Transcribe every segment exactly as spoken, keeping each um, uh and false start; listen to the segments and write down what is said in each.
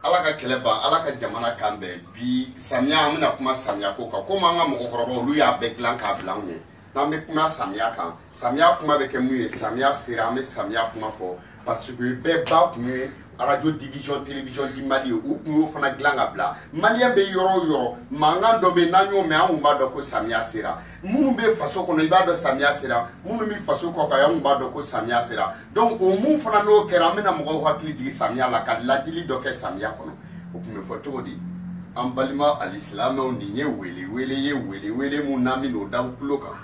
ala ka keleba ala ka jamana kan bɛ bi samiya an bɛna kuma samiya ko kan komi an ka mɔgɔkɔrɔbaw olu y'a bɛɛ dilan k'a bila anw ye n'an bɛ kuma samiya kan samiya kuma bɛ kɛ mun ye samiya sera an bɛ samiya kuma fɔ parce que bɛɛ ba kun ye radio division télévision di Mali u kun y'o fana dilan ka bila maliyɛn bɛ yɔrɔ o yɔrɔ mankan dɔ bɛ n'an y'o mɛn an kun b'a dɔn ko samiya sera minnu bɛ faso kɔnɔ i b'a dɔn samiya sera minnu bɛ faso kɔ kan an kun b'a dɔn ko samiya sera donc o mun fana n'o kɛra an bɛna mɔgɔw hakili jigin samiya la ka ladili dɔ kɛ samiya kɔnɔ o tun bɛ fɔ cogo di an balima alisilamɛw nin ye wele wele ye wele wele mun n'an bɛ n'o da tulo kan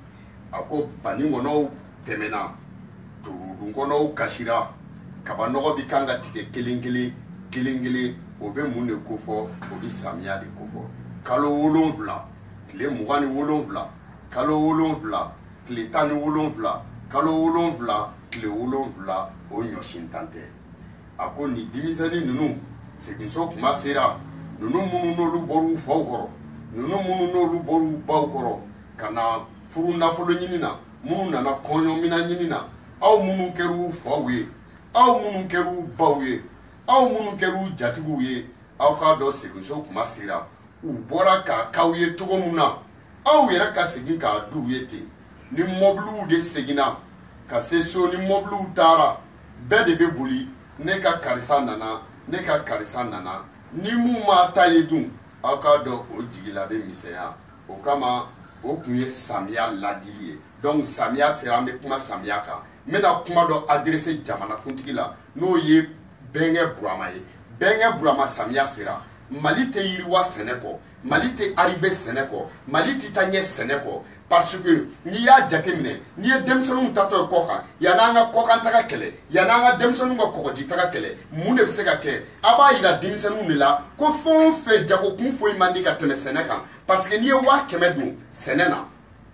a ko bani kɔnɔw tɛmɛna turudun kɔnɔw kasira kaba nɔgɔ bi kan ka tigɛ kelen kelen kelen kelen o bɛ mun de kofɔ o bɛ samiya de kofɔ kalo wolonwula tile mugan ni wolonwula kalo wolonwula tile tan ni wolonwula kalo wolonwula tile wolonwula o ɲɔsin tan tɛ a ko nin denmisɛnnin ninnu seginso kuma sera ninnu minnu n'olu bɔr'u faw kɔrɔ ninnu minnu n'olu bɔr'u baw kɔrɔ ka na furu nafolo ɲini na minnu nana kɔɲɔmina ɲini na aw minnu kɛr'u faw ye aw minnu kɛr'u baw ye aw minnu kɛr'u jatigiw ye aw k'a dɔn seginso kuma sera u bɔra k'a k'aw ye cogo min na aw yɛrɛ ka segin k'a d'u ye ten ni mɔbiliw de seginna ka se so ni mɔbiliw taara bɛɛ de bɛ boli ne ka karisa nana ne ka karisa nana ni mun m'a ta ye dun aw k'a dɔn o jigila bɛ misɛnya o kama o tun ye samiya ladili ye donc samiya sera an bɛ kuma samiya kan n bɛna kuma dɔ adressé jamanakuntigi la n'o ye Bɛnkɛ Burama ye Bɛnkɛ Burama samiya sera Mali tɛ yiriwa sɛnɛ kɔ Mali tɛ arrivé sɛnɛ kɔ Mali tɛ taa ɲɛ sɛnɛ kɔ parce que n'i y'a jateminɛ n'i ye denmisɛnninw tatɔ ye kɔ kan yan'an ka kɔkan taga kɛlɛ yan'an ka denmisɛnninw ka kɔgɔji taga kɛlɛ mun de bɛ se ka kɛ a b'a yira denmisɛnninw de la ko fɛn o fɛn jagokun foyi man di ka tɛmɛ sɛnɛ kan parce que n'i ye waa kɛmɛ don sɛnɛ na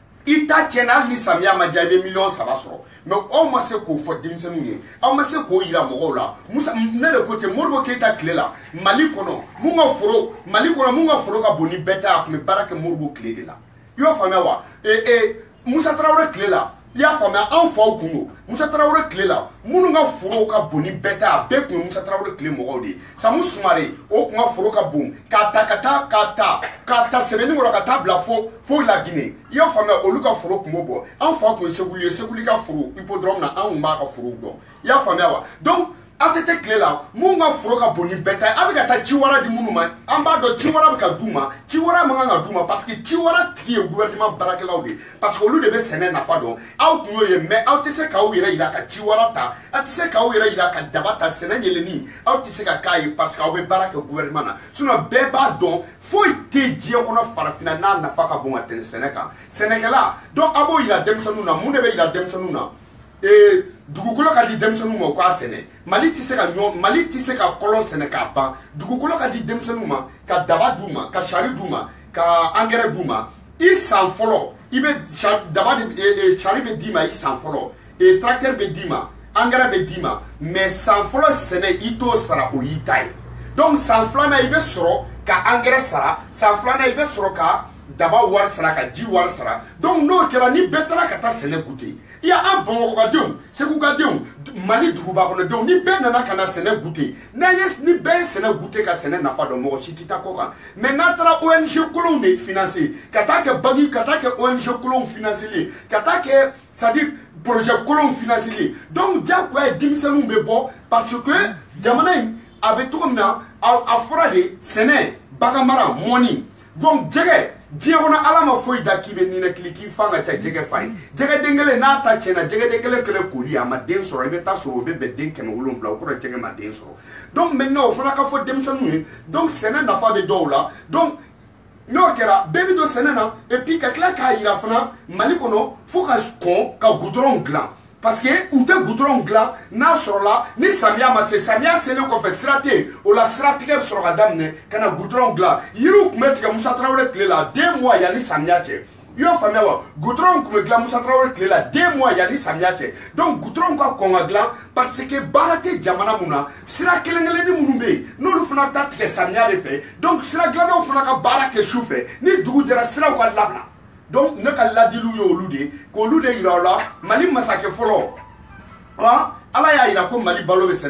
i ta tiɲɛna hali ni samiya ma diya i bɛ miliyɔn saba sɔrɔ mais aw ma se k'o fɔ denmisɛnninw ye aw ma se k'o yira mɔgɔw la musa ne de ko ten Modibo Keyita tile la Mali kɔnɔ mun ka foro Mali kɔnɔ mun ka foro ka bon ni bɛɛ ta a tun bɛ baara kɛ Modibo tile de la i y'o faamuya wa ee ee Musa Tarawele tile la i y'a faamuya anw faw kun don Musa Tarawele tile la minnu ka foro ka bon ni bɛɛ ta a bɛɛ tun ye Musa Tarawele tile mɔgɔw de ye Samu Sumare o tun ka foro ka bon k'a ta ka taa k'a ta k'a ta sɛbɛnni kɔrɔ ka taa bila fo fo Laginɛ i y'a faamuya olu ka foro tun b'o bɔ anw fa tun ye Seguli ye Seguli ka foro hippodrome na anw tun b'a ka foro dɔn i y'a faamuya wa donc A T T tile la mun ka foro ka bon ni bɛɛ ta ye a bɛ ka taa ci wara di minnu ma an b'a dɔn ci wara bɛ ka d'u ma ci wara man kan ka d'u ma parce que ci wara tigi ye gouvernement baarakɛlaw de parce que olu de bɛ sɛnɛ nafa dɔn aw tun y'o ye mais aw tɛ se k'aw yɛrɛ yira ka ci wara ta aw tɛ se k'aw yɛrɛ yira ka daba ta sɛnɛ yɛlɛnni aw tɛ se ka k'a ye parce que aw bɛ baara kɛ gouvernement na sinon bɛɛ b'a dɔn foyi tɛ diɲɛ kɔnɔ farafinna n'a nafa ka bon ka tɛmɛ sɛnɛ kan sɛnɛkɛla donc a b'o yira denmisɛnninw na mun de bɛ yira denmisɛnninw na ee dugukolo ka di denmisɛnninw ma u k'a sɛnɛ Mali tɛ se ka ɲɔ Mali tɛ se ka kɔlɔn sɛnɛ k'a ban dugukolo ka di denmisɛnninw ma ka daba d'u ma ka sari d'u ma ka engrais d'u ma i san fɔlɔ i bɛ daba de sari bɛ d'i ma i san fɔlɔ e tracteur bɛ d'i ma engrais bɛ d'i ma mais san fɔlɔ sɛnɛ i t'o sara o y'i ta ye donc san filanan i bɛ sɔrɔ ka engrais sara san filanan i bɛ sɔrɔ ka daba wari sara ka ji wari sara donc n'o kɛra ni bɛɛ taara ka taa sɛnɛ goûter i y'a an Bamakɔkadenw Segukadenw Mali duguba kɔnɔdenw ni bɛɛ nana ka na sɛnɛ goûter n'an ye ni bɛɛ ye sɛnɛ goûter ka sɛnɛ nafa dɔn mɔgɔ si tɛ taa kɔ kan mais n'a taara O N G kolonw de financer ka taa kɛ bagi ka taa kɛ O N G kolonw financer ka taa kɛ c'est à dire projet kolonw financer donc diyagoya ye denmisɛnninw bɛ bɔ parce que jamana in a bɛ cogo min na a fɔra de sɛnɛ bagan mara mɔni donc jɛgɛ diɲɛ kɔnɔ ala ma foyi da k'i bɛ ninakili k'i fan ka ca jɛgɛ fa ye jɛgɛ den kelen n'a ta tiɲɛna jɛgɛ den kelen kelen koli a ma den sɔrɔ i bɛ taa sɔrɔ o bɛ bɛn den kɛmɛ wolonwula o kɔrɔ jɛgɛ ma den sɔrɔ donc maintenant o fana ka fɔ denmisɛnninw ye donc sɛnɛ nafa bɛ dɔw la donc n'o kɛra bɛɛ bɛ don sɛnɛ na et puis ka tila k'a yira fana Mali kɔnɔ fo ka kɔn ka goudron dilan parce que u tɛ goudron dilan n'a sɔrɔla ni samiya ma se samiya selen kɔfɛ sira tɛ yen o la sira tigɛ bɛ sɔrɔ ka daminɛ ka na goudron dilan yiriw tun bɛ tigɛ Musa Tarawele tile la deux mois yanni samiya cɛ i y'o faamuya wa goudron tun bɛ dilan Musa Tarawele tile la deux mois yanni samiya cɛ donc goudron ka kɔn ka dilan parce que baara tɛ jamana mun na sira kelen kelenni minnu bɛ yen n'olu fana bɛ taa tigɛ samiya de fɛ donc sira dilannaw fana ka baara kɛ su fɛ ni dugu jɛra siraw ka labila donc ne ka ladiliw ye olu de k'olu de yira o la Mali masakɛ fɔlɔ ala y'a yira ko Mali balo bɛ sɛnɛ na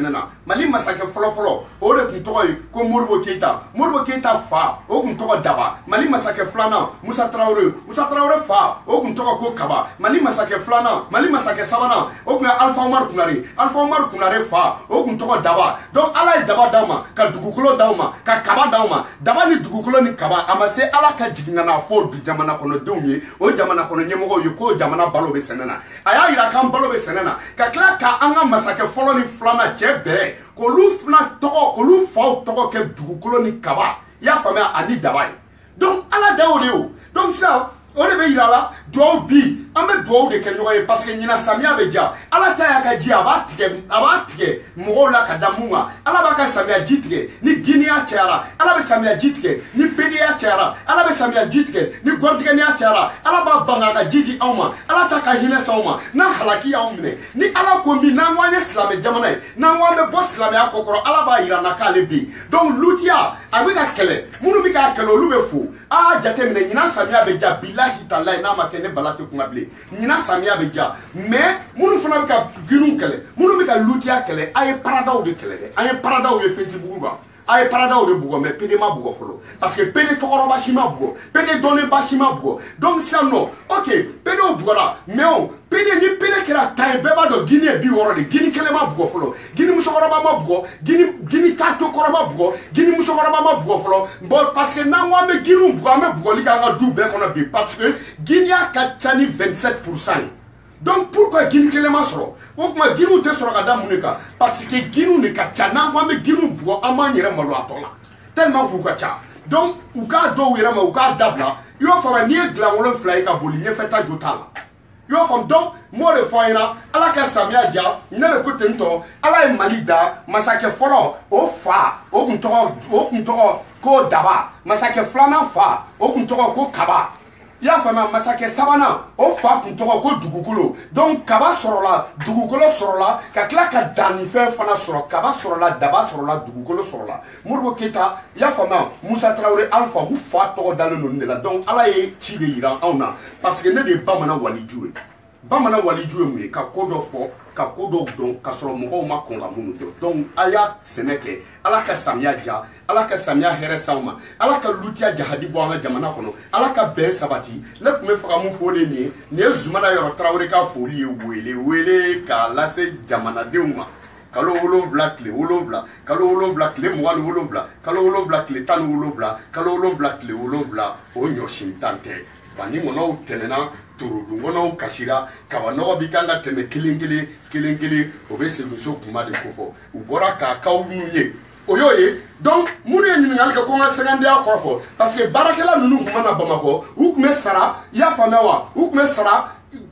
Mali masakɛ fɔlɔ fɔlɔ o de kun tɔgɔ ye ko Modibo Keita. Modibo Keita fa o kun tɔgɔ Daba. Mali masakɛ filanan Musa Traoré. Musa Traoré fa o kun tɔgɔ ko Kaba. Mali masakɛ filanan Mali masakɛ sabanan o kun ye Alpha Omar Kunare. Alpha Omar Kunare fa o kun tɔgɔ Daba. Donc Ala ye Daba d'aw ma, ka dugukolo d'aw ma, ka Kaba d'aw ma. Daba ni dugukolo ni Kaba a ma se Ala ka jigin na fɔ jamana kɔnɔdenw ye o jamana kɔnɔ ɲɛmɔgɔw ye ko jamana balo bɛ sɛnɛ na. A y'a yira k'an balo bɛ sɛnɛ na ka tila ka an ka masakɛ fɔlɔ ni filanan cɛ bɛrɛ k'olu fana tɔgɔ k'olu faw tɔgɔ kɛ dugukolo ni Kaba i y'a faamuya ani Daba ye. Donc Ala da y'o de ye o. Donc sisan o de bɛ yira la duwawu bi an bɛ duwawu de kɛ ɲɔgɔn ye parce que ɲinan samiya bɛ ja Ala ta y'a ka ji a b'a tigɛ a b'a tigɛ mɔgɔw la ka da mun kan Ala b'a ka samiya ji tigɛ ni giniya cayara Ala bɛ samiya ji tigɛ ni bediya cayara Ala bɛ samiya ji tigɛ ni gɔritigɛniya cayara Ala b'a ban ka ji di anw ma Ala ta ka hinɛ s'anw ma n'a halaki y'anw minɛ ni Ala ko min n'an ko an ye silamɛ jamana ye n'an ko an bɛ bɔ silamɛya kɔ kɔrɔ Ala b'a yira na k'ale bɛ yen donc lutiya a bɛ ka kɛlɛ minnu bɛ k'a kɛlɛ olu bɛ fo a jateminɛ ɲinan samiya bɛ ja bilahi talahi n'a ma kɛ ne bala tɛ kuma bilen ɲinan samiya bɛ ja mais minnu fana bɛ ka ginu kɛlɛ minnu bɛ ka lutiya kɛlɛ a ye paradaw de kɛlɛ dɛ a ye paradaw ye Facebook kan a ye paradaw de bugɔ mais P D ma bugɔ fɔlɔ parce que P D tɔgɔrɔba si ma bugɔ P D dɔnnenba si ma bugɔ donc sisan nɔ ok P D o bugɔra mais o P D ni P D kɛra tan ye bɛɛ b'a dɔn Guinée ye bi wɔɔrɔ de Guinée kelen ma bugɔ fɔlɔ Guinée musokɔrɔba ma bugɔ Guinée Guinée taatokɔrɔ ma bugɔ Guinée musokɔrɔba ma bugɔ fɔlɔ bon parce que n'an ko an bɛ Guinée bugɔ an bɛ bugɔli kɛ an ka du bɛɛ kɔnɔ bi parce que Guinée ka ca ni vingt-sept pour cent ye donc pourquoi Guinée kelen ma sɔrɔ o tuma Guinée tɛ sɔrɔ ka da mun de kan parce que Guinée de ka ca n'an ko an bɛ Guinée bugɔ an b'an yɛrɛ malo a tɔ la tellement k'u ka ca donc u k'a dɔw yɛrɛ ma u k'a dabila i y'o faamuya n'i ye dilan wolonfila ye ka boli ɲɛfɛta jo t'a la i y'o faamu donc m'o de fɔ an ɲɛna Ala ka samiya ja ne de ko ten tɔ Ala ye Mali da masakɛ fɔlɔ o fa o kun tɔgɔ o kun tɔgɔ ko Daba masakɛ filanan fa o kun tɔgɔ ko Kaba i y'a faamuya masakɛ sabanan o fa kun tɔgɔ ko dugukolo donc Kaba sɔrɔla dugukolo sɔrɔla ka tila ka dannifɛn fana sɔrɔ Kaba sɔrɔla Daba sɔrɔla dugukolo sɔrɔla Modibo Keita i y'a faamuya Musa Traoré Alpha u fa tɔgɔ dalen don nin de la donc Ala ye ci de yira anw na parce que ne de ye bamanan waliju ye bamanan waliju ye mun ye ka ko dɔ fɔ ka ko dɔw dɔn ka sɔrɔ mɔgɔw ma kɔn ka minnu dɔn donc a y'a sɛnɛ kɛ Ala ka samiya ja Ala ka samiya hɛrɛ s'anw ma Ala ka lutiya jahadi bɔ an ka jamana kɔnɔ Ala ka bɛn sabati ne tun bɛ fɛ ka mun fɔ de nin ye nin ye Zumana Yɔrɔ Traoré ka foli ye wele wele k'a lase jamanadenw ma kalo wolonwula tile wolonwula kalo wolonwula tile mugan ni wolonwula kalo wolonwula tile tan ni wolonwula kalo wolonwula tile wolonwula o ɲɔsin tan tɛ bani ŋɔnɔw tɛmɛna torodun ŋɔnɔw kasira kaba nɔgɔ bi kan ka tɛmɛ kelen kelen kelen kelen o bɛ semuso kuma de ko fɔ u bɔra k'a kaw minnu ye o y'o ye donc minnu ye ɲininkali kɛ ko n ka sɛgɛndenya kɔrɔfɔ parce que baarakɛla ninnu tun mana Bamakɔ u tun bɛ sara i y'a faamuya wa u tun bɛ sara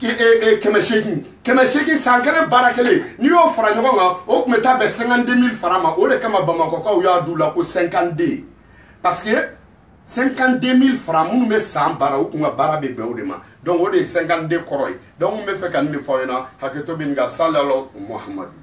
kɛmɛ seegin kɛmɛ seegin san kelen baara kelen n'i y'o fara ɲɔgɔn kan o tun bɛ taa bɛn cinquante mille fara ma o de kama Bamakɔkaw y'a d'u la ko cinquante parce que cinquante mille francs minnu bɛ san baara u kun ka baara bɛ bɛn o de ma donc o de ye cinquante kɔrɔ ye donc n bɛ fɛ ka nin de fɔ aw ɲɛna hakɛto bɛ nin kan sallallahu Muhamadu